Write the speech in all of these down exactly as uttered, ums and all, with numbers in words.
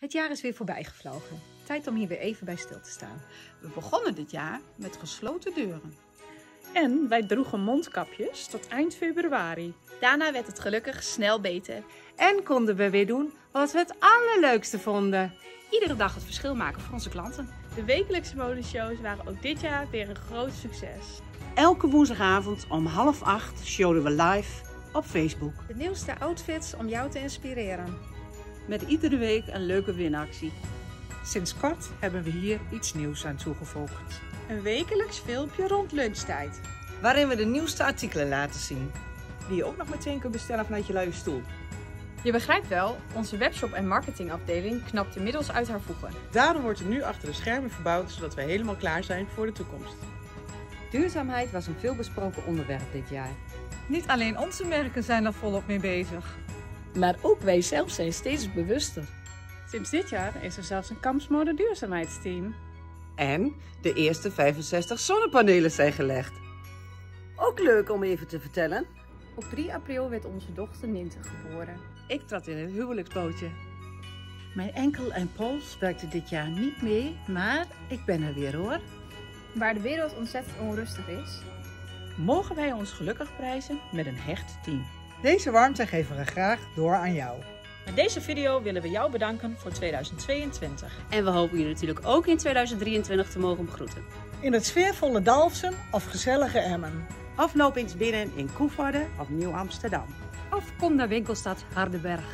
Het jaar is weer voorbij gevlogen. Tijd om hier weer even bij stil te staan. We begonnen dit jaar met gesloten deuren. En wij droegen mondkapjes tot eind februari. Daarna werd het gelukkig snel beter. En konden we weer doen wat we het allerleukste vonden. Iedere dag het verschil maken voor onze klanten. De wekelijkse modeshows waren ook dit jaar weer een groot succes. Elke woensdagavond om half acht showden we live op Facebook. De nieuwste outfits om jou te inspireren. Met iedere week een leuke winactie. Sinds kort hebben we hier iets nieuws aan toegevoegd. Een wekelijks filmpje rond lunchtijd. Waarin we de nieuwste artikelen laten zien. Die je ook nog meteen kunt bestellen vanuit je luie stoel. Je begrijpt wel, onze webshop en marketingafdeling knapt inmiddels uit haar voegen. Daarom wordt er nu achter de schermen verbouwd, zodat we helemaal klaar zijn voor de toekomst. Duurzaamheid was een veelbesproken onderwerp dit jaar. Niet alleen onze merken zijn er volop mee bezig. Maar ook wij zelf zijn steeds bewuster. Sinds dit jaar is er zelfs een Kampsmode duurzaamheidsteam. En de eerste vijfenzestig zonnepanelen zijn gelegd. Ook leuk om even te vertellen. Op drie april werd onze dochter Ninte geboren. Ik trad in het huwelijksbootje. Mijn enkel en pols werkte dit jaar niet mee, maar ik ben er weer hoor. Waar de wereld ontzettend onrustig is, mogen wij ons gelukkig prijzen met een hecht team. Deze warmte geven we graag door aan jou. Met deze video willen we jou bedanken voor tweeduizend tweeëntwintig. En we hopen je natuurlijk ook in tweeduizend drieëntwintig te mogen begroeten. In het sfeervolle Dalfsen of gezellige Emmen. Of loop eens binnen in Koevoorde of Nieuw-Amsterdam. Of kom naar winkelstad Hardenberg.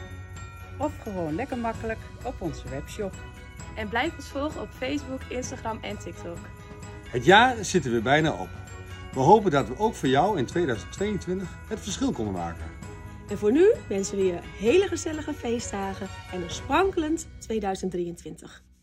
Of gewoon lekker makkelijk op onze webshop. en blijf ons volgen op Facebook, Instagram en TikTok. Het jaar zit er weer bijna op. We hopen dat we ook voor jou in tweeduizend tweeëntwintig het verschil konden maken. En voor nu wensen we je hele gezellige feestdagen en een sprankelend tweeduizend drieëntwintig.